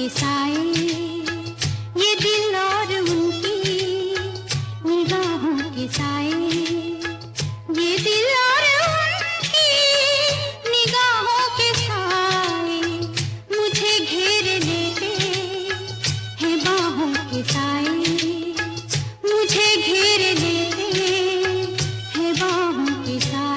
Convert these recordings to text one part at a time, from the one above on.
साए, ये दिल और उनकी निगाहों के साए, ये दिल और उनकी निगाहों के साए मुझे घेर लेते हैं बाहों के साए, मुझे घेर लेते हैं बाहों के साए।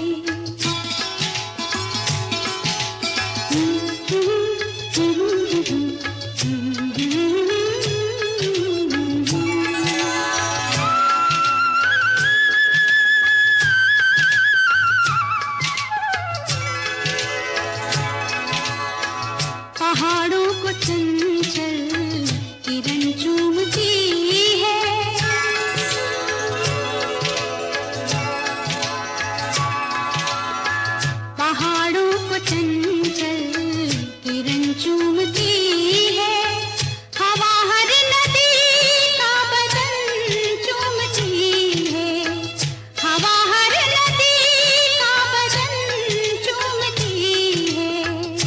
पहाड़ों को चंचल किरण चूमती है, पहाड़ों को चंचल किरण चूमती है, हवा हर नदी का बदन चूमती है, हवा हर नदी का बदन चूमती है।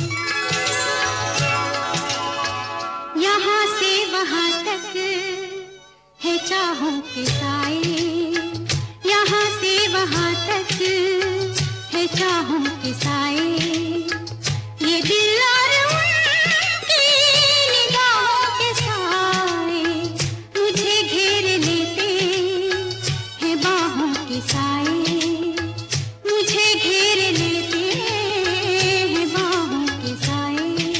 यहाँ से वहाँ तक है चाहों के साए, यहाँ से वहाँ तक है चाहों के साए, ये दिल और उनकी निगाहों के साए मुझे घेर लेते हैं बाहों के साए, मुझे घेर लेते हैं बाहों के साए।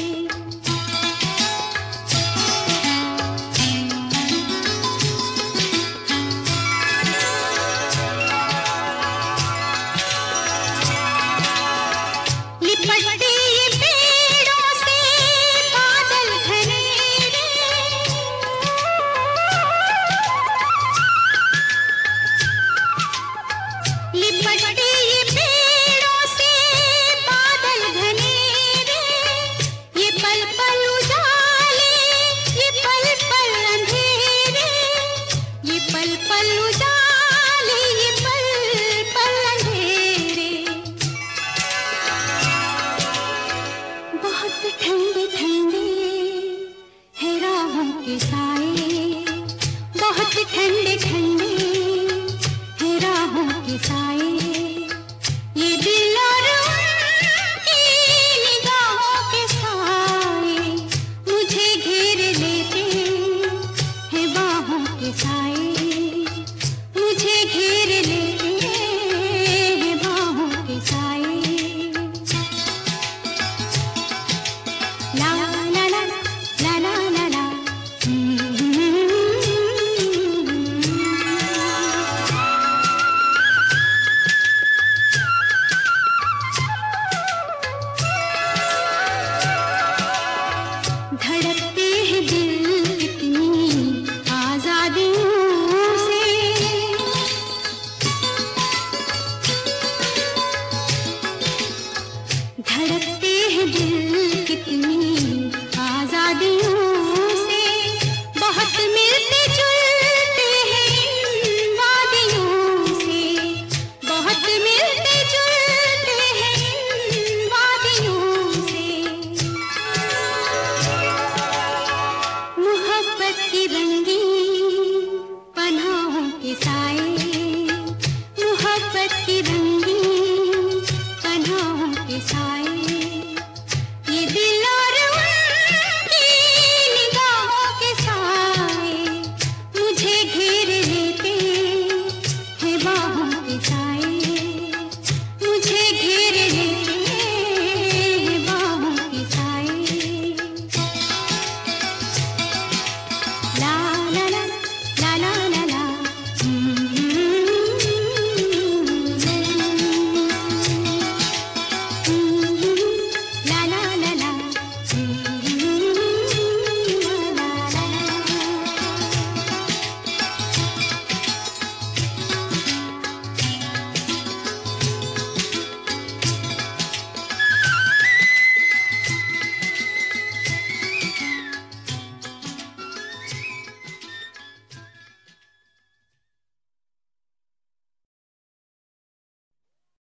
लिपटते ये पेड़ों से बादल घनेरे, लिपटते ये पेड़ों से बादल घनेरे, ये पल पल उजाले, ये पल पल अंधेरे, ये पल पल उजाले, ये पल पल अंधेरे। बहुत ठंडे ठंडे है राहों के साए, बहुत ठंडे ठंडे है राहों के साए, ये दिल और उनकी निगाहों के साए मुझे घेर लेते हैं बाहों के साए, मुझे घेर लेते हैं बाहों के साए। ला ला ला ला ला ला ला, धड़कते हैं दिल कितनी आजादियों से, धड़कते हैं दिल कितनी आजादियों से, बहुत मिलते जुलते हैं इन वादियों से, बहुत मिलते जुलते हैं इन वादियों से। मोहब्बत की रंगीन पनाहों के साए, मोहब्बत की रंगीन पनाहों के साए।